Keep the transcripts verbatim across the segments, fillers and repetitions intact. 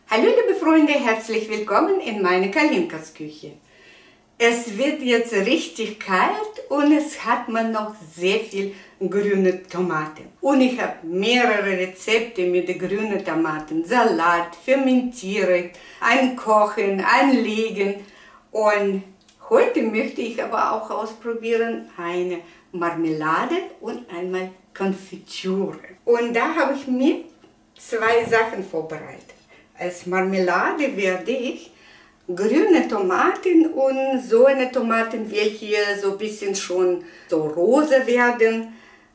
Hallo liebe Freunde, herzlich willkommen in meiner Kalinkas Küche. Es wird jetzt richtig kalt und es hat man noch sehr viel grüne Tomaten. Und ich habe mehrere Rezepte mit den grünen Tomaten. Salat, fermentieren, einkochen, einlegen. Und heute möchte ich aber auch ausprobieren eine Marmelade und einmal Konfitüre. Und da habe ich mir zwei Sachen vorbereitet. Als Marmelade werde ich grüne Tomaten und so eine Tomaten, welche so ein bisschen schon so rosa werden,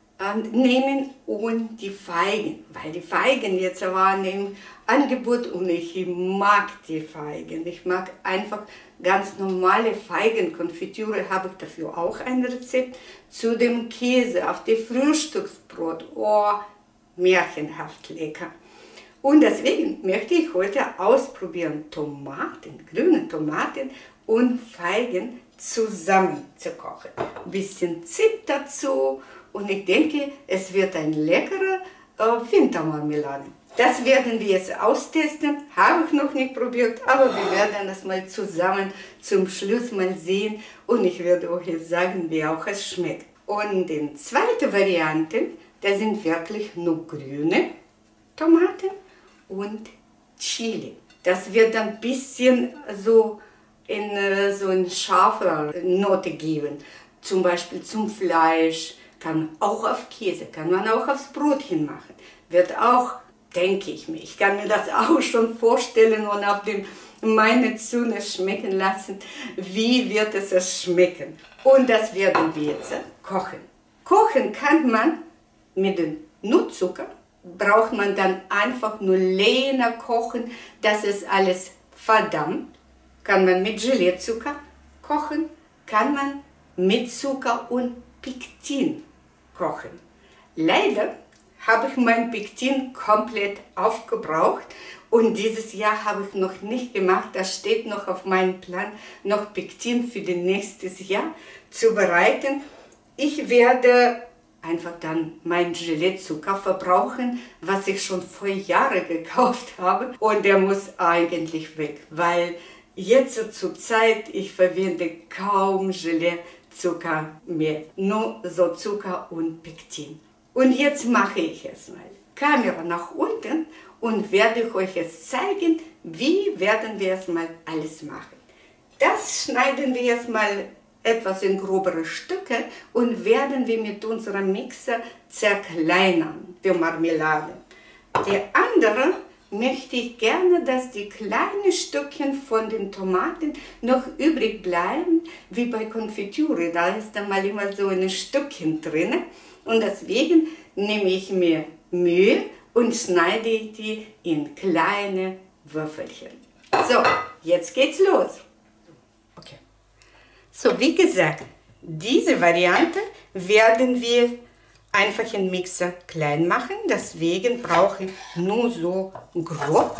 nehmen und die Feigen, weil die Feigen jetzt waren im Angebot und ich mag die Feigen. Ich mag einfach ganz normale Feigenkonfitüre, habe ich dafür auch ein Rezept. Zu dem Käse auf dem Frühstücksbrot, oh, märchenhaft lecker. Und deswegen möchte ich heute ausprobieren, Tomaten, grüne Tomaten und Feigen zusammen zu kochen. Ein bisschen Zimt dazu und ich denke, es wird ein leckerer äh, Wintermarmelade. Das werden wir jetzt austesten, habe ich noch nicht probiert, aber wir werden das mal zusammen zum Schluss mal sehen und ich werde euch jetzt sagen, wie auch es schmeckt. Und die zweite Variante, das sind wirklich nur grüne Tomaten und Chili. Das wird dann ein bisschen so in so eine scharfe Note geben. Zum Beispiel zum Fleisch, kann man auch auf Käse, kann man auch aufs Brotchen machen. Wird auch, denke ich mir, ich kann mir das auch schon vorstellen und auf dem meine Zunge schmecken lassen, wie wird es schmecken. Und das werden wir jetzt kochen. Kochen kann man mit dem Nusszucker. Braucht man dann einfach nur länger kochen, dass es alles verdampft. Kann man mit Gelee-Zucker kochen, kann man mit Zucker und Pektin kochen. Leider habe ich mein Pektin komplett aufgebraucht und dieses Jahr habe ich noch nicht gemacht. Das steht noch auf meinem Plan, noch Pektin für das nächste Jahr zu bereiten. Ich werde einfach dann mein Gelee-Zucker verbrauchen, was ich schon vor Jahren gekauft habe. Und der muss eigentlich weg, weil jetzt zur Zeit ich verwende kaum Gelee-Zucker mehr. Nur so Zucker und Pektin. Und jetzt mache ich es mal. Kamera nach unten und werde ich euch jetzt zeigen, wie werden wir es mal alles machen. Das schneiden wir jetzt mal etwas in grobere Stücke und werden wir mit unserem Mixer zerkleinern für Marmelade. Der andere möchte ich gerne, dass die kleinen Stückchen von den Tomaten noch übrig bleiben, wie bei Konfitüre. Da ist dann mal immer so ein Stückchen drin und deswegen nehme ich mir Mühe und schneide die in kleine Würfelchen. So, jetzt geht's los. Okay. So, wie gesagt, diese Variante werden wir einfach im Mixer klein machen. Deswegen brauche ich nur so grob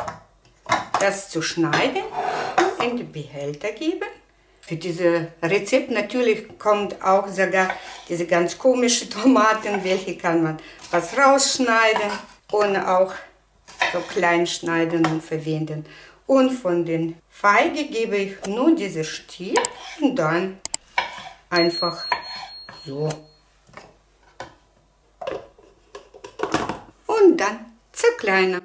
das zu schneiden und in den Behälter geben. Für dieses Rezept natürlich kommt auch sogar diese ganz komischen Tomaten, welche kann man was rausschneiden und auch so klein schneiden und verwenden. Und von den Feigen gebe ich nur diese Stiel und dann einfach so. Und dann zerkleinern.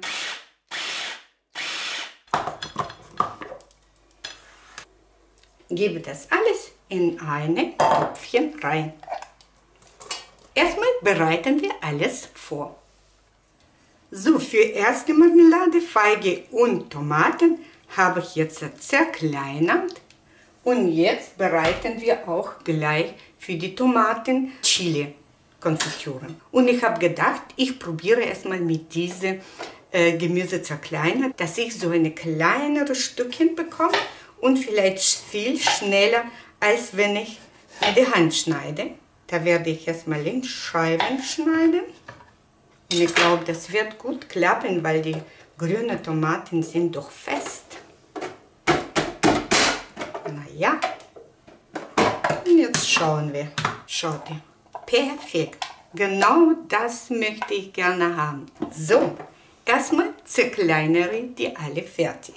Gebe das alles in ein Töpfchen rein. Erstmal bereiten wir alles vor. So, für erste Marmelade, Feige und Tomaten habe ich jetzt zerkleinert. Und jetzt bereiten wir auch gleich für die Tomaten Chili Konfitüren. Und ich habe gedacht, ich probiere erstmal mit diesem äh, Gemüse zerkleinern, dass ich so eine kleinere Stückchen bekomme und vielleicht viel schneller, als wenn ich mit der Hand schneide. Da werde ich erstmal in Scheiben schneiden. Und ich glaube, das wird gut klappen, weil die grünen Tomaten sind doch fest. Ja, und jetzt schauen wir. Schaut ihr. Perfekt. Genau das möchte ich gerne haben. So, erstmal zerkleinere die alle fertig.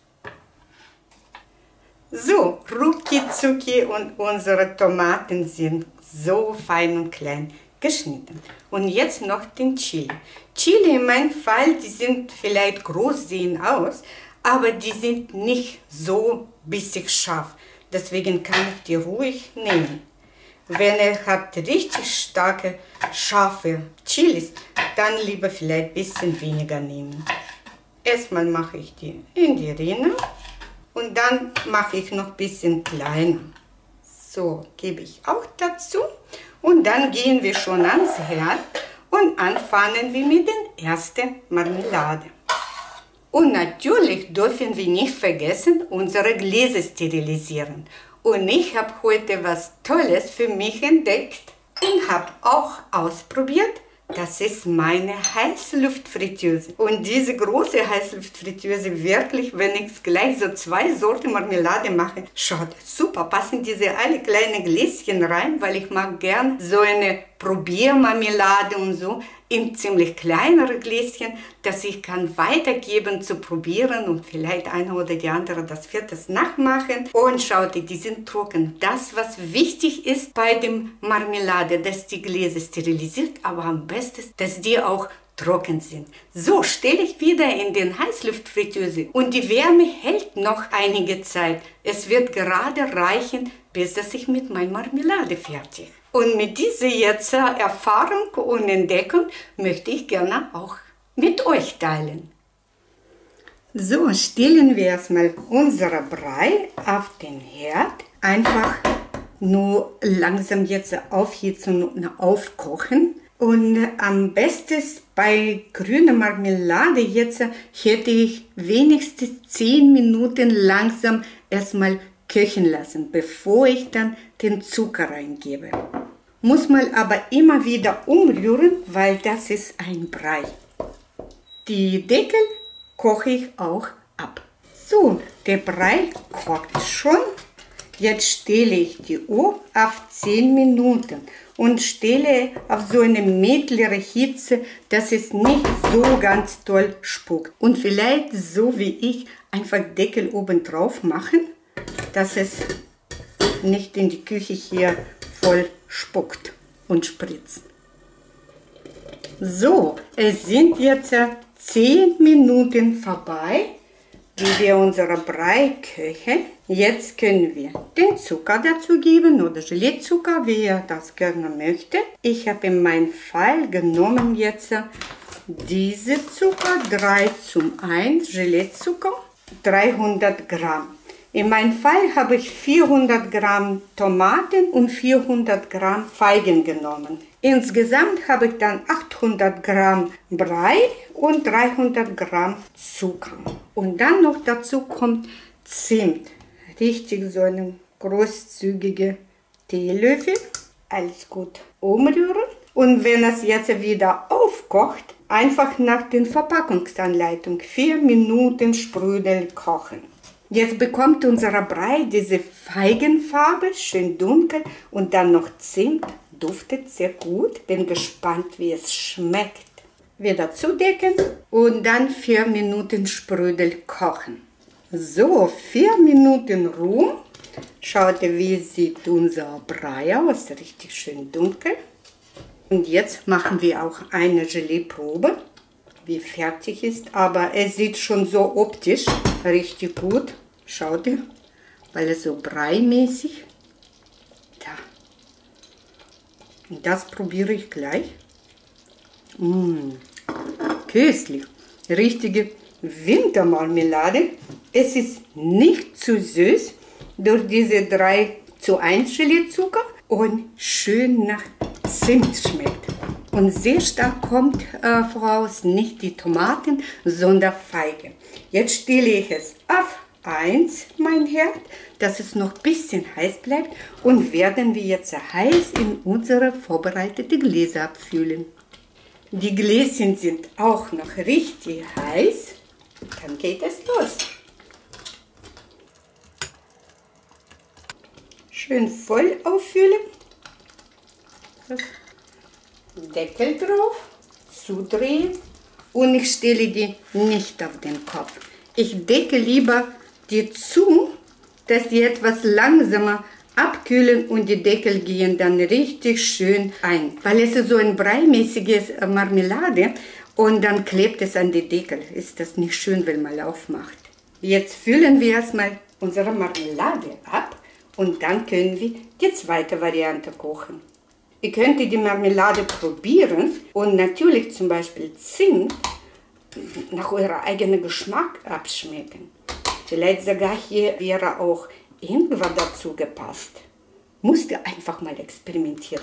So, rucki zucki und unsere Tomaten sind so fein und klein geschnitten. Und jetzt noch den Chili. Chili in meinem Fall, die sind vielleicht groß, sehen aus, aber die sind nicht so bissig scharf. Deswegen kann ich die ruhig nehmen. Wenn ihr habt richtig starke, scharfe Chilis, dann lieber vielleicht ein bisschen weniger nehmen. Erstmal mache ich die in die Rinne und dann mache ich noch ein bisschen kleiner. So, gebe ich auch dazu. Und dann gehen wir schon ans Herd und anfangen wir mit der ersten Marmelade. Und natürlich dürfen wir nicht vergessen, unsere Gläser sterilisieren. Und ich habe heute was Tolles für mich entdeckt und habe auch ausprobiert. Das ist meine Heißluftfritteuse. Und diese große Heißluftfritteuse, wirklich, wenn ich gleich so zwei Sorten Marmelade mache, schaut super, passen diese alle kleinen Gläschen rein, weil ich mag gern so eine Probiermarmelade und so in ziemlich kleinere Gläschen, dass ich kann weitergeben zu probieren und vielleicht einer oder die andere das wird das nachmachen. Und schaut, die sind trocken. Das, was wichtig ist bei dem Marmelade, dass die Gläser sterilisiert, aber am besten, dass die auch trocken sind. So, stelle ich wieder in den Heißluftfritteuse und die Wärme hält noch einige Zeit. Es wird gerade reichen, bis dass ich mit meiner Marmelade fertig. Und mit dieser jetzt Erfahrung und Entdeckung möchte ich gerne auch mit euch teilen. So, stellen wir erstmal unser Brei auf den Herd. Einfach nur langsam jetzt aufhitzen und aufkochen. Und am besten bei grüner Marmelade jetzt hätte ich wenigstens zehn Minuten langsam erstmal köcheln lassen, bevor ich dann den Zucker reingebe. Muss man aber immer wieder umrühren, weil das ist ein Brei. Die Deckel koche ich auch ab. So, der Brei kocht schon. Jetzt stelle ich die Uhr auf zehn Minuten und stelle auf so eine mittlere Hitze, dass es nicht so ganz toll spuckt. Und vielleicht so wie ich einfach Deckel oben drauf machen, dass es nicht in die Küche hier voll spuckt und spritzt. So, es sind jetzt zehn Minuten vorbei, wie wir unsere Brei köchen. Jetzt können wir den Zucker dazu geben oder Gelee-Zucker, wie ihr das gerne möchtet. Ich habe in meinem Fall genommen jetzt diese Zucker, drei zu eins, Gelee-Zucker, dreihundert Gramm. In meinem Fall habe ich vierhundert Gramm Tomaten und vierhundert Gramm Feigen genommen. Insgesamt habe ich dann achthundert Gramm Brei und dreihundert Gramm Zucker. Und dann noch dazu kommt Zimt. Richtig so einen großzügigen Teelöffel. Alles gut umrühren. Und wenn es jetzt wieder aufkocht, einfach nach den Verpackungsanleitungen vier Minuten Sprudel kochen. Jetzt bekommt unser Brei diese Feigenfarbe, schön dunkel und dann noch Zimt, duftet sehr gut. Bin gespannt, wie es schmeckt. Wieder zudecken und dann vier Minuten Sprudel kochen. So, vier Minuten rum. Schaut, wie sieht unser Brei aus, richtig schön dunkel. Und jetzt machen wir auch eine Gelee-Probe, wie fertig ist, aber es sieht schon so optisch richtig gut. Schaut ihr, weil es so breimäßig. Da. Und das probiere ich gleich. Mmh, köstlich. Richtige Wintermarmelade. Es ist nicht zu süß durch diese drei zu eins Gelee-Zucker und schön nach Zimt schmeckt. Und sehr stark kommt äh, voraus nicht die Tomaten, sondern Feige. Jetzt stelle ich es auf eins, mein Herd, dass es noch ein bisschen heiß bleibt und werden wir jetzt heiß in unsere vorbereitete Gläser abfüllen. Die Gläschen sind auch noch richtig heiß. Dann geht es los. Schön voll auffüllen. Deckel drauf, zudrehen und ich stelle die nicht auf den Kopf. Ich decke lieber die zu, dass die etwas langsamer abkühlen und die Deckel gehen dann richtig schön ein. Weil es ist so ein breimäßiges Marmelade und dann klebt es an die Deckel. Ist das nicht schön, wenn man aufmacht. Jetzt füllen wir erstmal unsere Marmelade ab und dann können wir die zweite Variante kochen. Ihr könnt die Marmelade probieren und natürlich zum Beispiel Zimt nach eurem eigenen Geschmack abschmecken. Vielleicht sogar hier wäre auch Ingwer dazu gepasst. Musst ihr einfach mal experimentieren.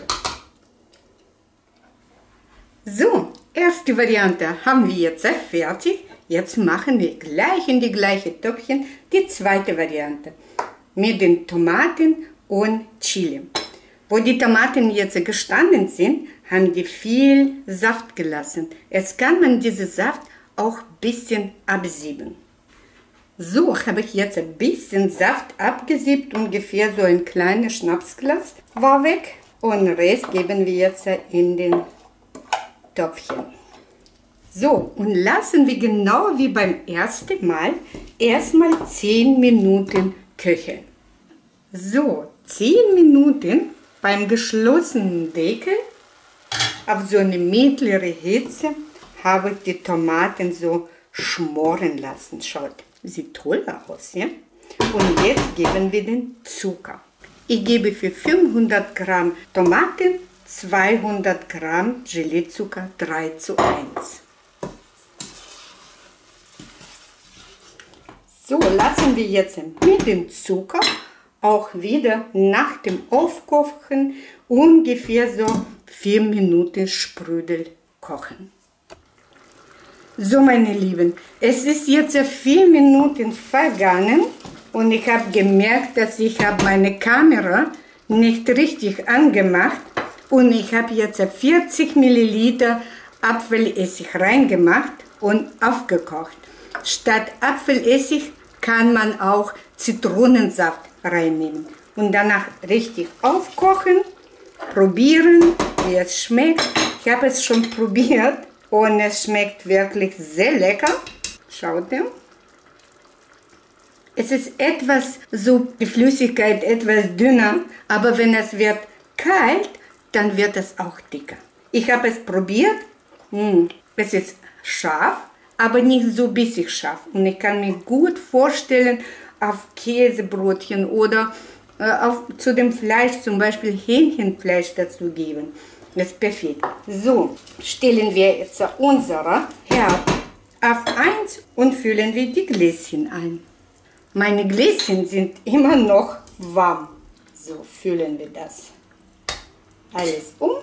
So, erste Variante haben wir jetzt fertig. Jetzt machen wir gleich in die gleiche Töpfchen die zweite Variante mit den Tomaten und Chili. Wo die Tomaten jetzt gestanden sind, haben die viel Saft gelassen. Jetzt kann man diesen Saft auch ein bisschen absieben. So habe ich jetzt ein bisschen Saft abgesiebt, ungefähr so ein kleines Schnapsglas war weg. Und den Rest geben wir jetzt in den Töpfchen. So, und lassen wir genau wie beim ersten Mal erstmal zehn Minuten köcheln. So, zehn Minuten beim geschlossenen Deckel auf so eine mittlere Hitze habe ich die Tomaten so schmoren lassen. Schaut, sieht toll aus, ja? Und jetzt geben wir den Zucker. Ich gebe für fünfhundert Gramm Tomaten zweihundert Gramm Gelee-Zucker drei zu eins. So, lassen wir jetzt mit dem Zucker auch wieder nach dem Aufkochen ungefähr so vier Minuten Sprudel kochen. So, meine Lieben, es ist jetzt vier Minuten vergangen und ich habe gemerkt, dass ich habe meine Kamera nicht richtig angemacht und ich habe jetzt vierzig Milliliter Apfelessig reingemacht und aufgekocht. Statt Apfelessig kann man auch Zitronensaft reinnehmen und danach richtig aufkochen, probieren, wie es schmeckt. Ich habe es schon probiert und es schmeckt wirklich sehr lecker. Schaut ihr? Es ist etwas so, die Flüssigkeit etwas dünner, aber wenn es wird kalt, dann wird es auch dicker. Ich habe es probiert, hm, es ist scharf, aber nicht so bissig scharf. Und ich kann mir gut vorstellen, auf Käsebrotchen oder äh, auf, zu dem Fleisch zum Beispiel Hähnchenfleisch dazu geben. Das ist perfekt. So, stellen wir jetzt unser Herd auf eins und füllen wir die Gläschen ein. Meine Gläschen sind immer noch warm. So, füllen wir das alles um.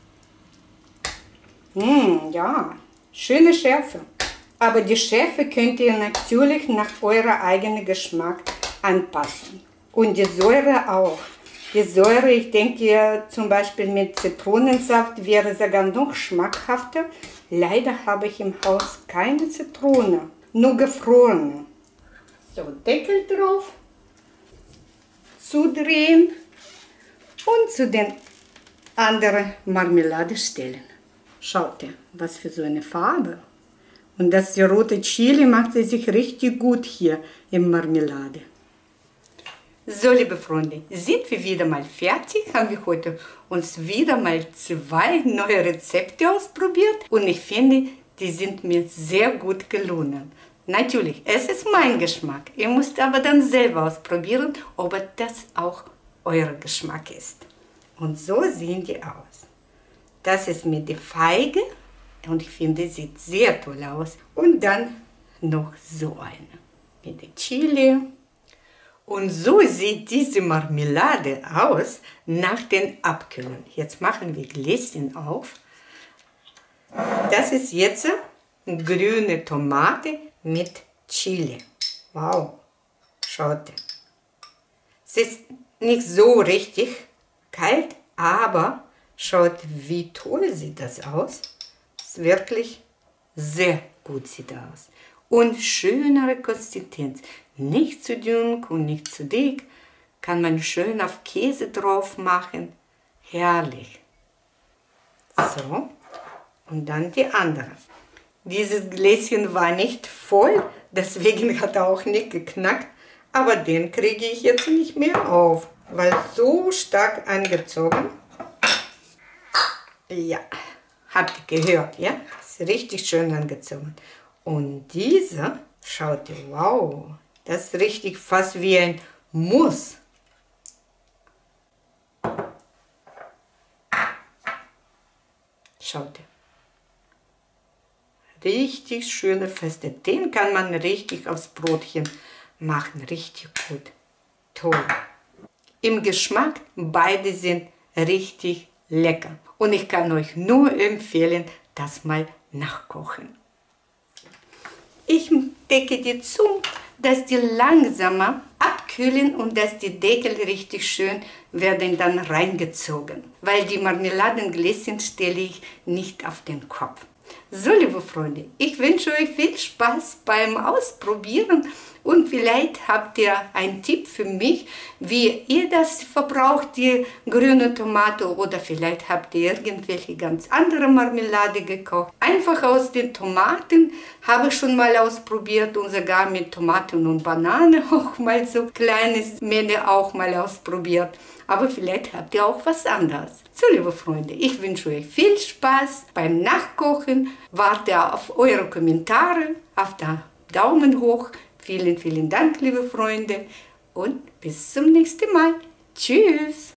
Mmh, ja, schöne Schärfe. Aber die Schärfe könnt ihr natürlich nach eurem eigenen Geschmack anpassen. Und die Säure auch. Die Säure, ich denke zum Beispiel mit Zitronensaft wäre sogar noch schmackhafter. Leider habe ich im Haus keine Zitrone, nur gefrorene. So, Deckel drauf, zudrehen und zu den anderen Marmelade stellen. Schaut ihr, was für so eine Farbe. Und das die rote Chili macht sie sich richtig gut hier in Marmelade. So, liebe Freunde, sind wir wieder mal fertig. Haben wir heute uns wieder mal zwei neue Rezepte ausprobiert. Und ich finde, die sind mir sehr gut gelungen. Natürlich, es ist mein Geschmack. Ihr müsst aber dann selber ausprobieren, ob das auch euer Geschmack ist. Und so sehen die aus. Das ist mit der Feige. Und ich finde, sieht sehr toll aus. Und dann noch so eine mit der Chili. Und so sieht diese Marmelade aus nach dem Abkühlen. Jetzt machen wir Gläschen auf. Das ist jetzt grüne Tomate mit Chili. Wow, schaut. Es ist nicht so richtig kalt, aber schaut, wie toll sieht das aus. Wirklich sehr gut sieht aus. Und schönere Konsistenz. Nicht zu dünn und nicht zu dick. Kann man schön auf Käse drauf machen. Herrlich. So. Und dann die andere. Dieses Gläschen war nicht voll, deswegen hat er auch nicht geknackt. Aber den kriege ich jetzt nicht mehr auf, weil so stark angezogen. Ja, habt ihr gehört, ja? Ist richtig schön angezogen. Und dieser, schaut ihr, wow, das ist richtig fast wie ein Muss. Schaut ihr. Richtig schöne Feste. Den kann man richtig aufs Brotchen machen. Richtig gut. Toll. Im Geschmack, beide sind richtig lecker. Und ich kann euch nur empfehlen, das mal nachkochen. Ich decke die zu, dass die langsamer abkühlen und dass die Deckel richtig schön werden dann reingezogen. Weil die Marmeladengläschen stelle ich nicht auf den Kopf. So, liebe Freunde, ich wünsche euch viel Spaß beim Ausprobieren und vielleicht habt ihr einen Tipp für mich, wie ihr das verbraucht, die grüne Tomate, oder vielleicht habt ihr irgendwelche ganz andere Marmelade gekocht. Einfach aus den Tomaten habe ich schon mal ausprobiert und sogar mit Tomaten und Banane auch mal so kleines Menge auch mal ausprobiert. Aber vielleicht habt ihr auch was anderes. So, liebe Freunde, ich wünsche euch viel Spaß beim Nachkochen. Warte auf eure Kommentare, auf den Daumen hoch. Vielen, vielen Dank, liebe Freunde. Und bis zum nächsten Mal. Tschüss.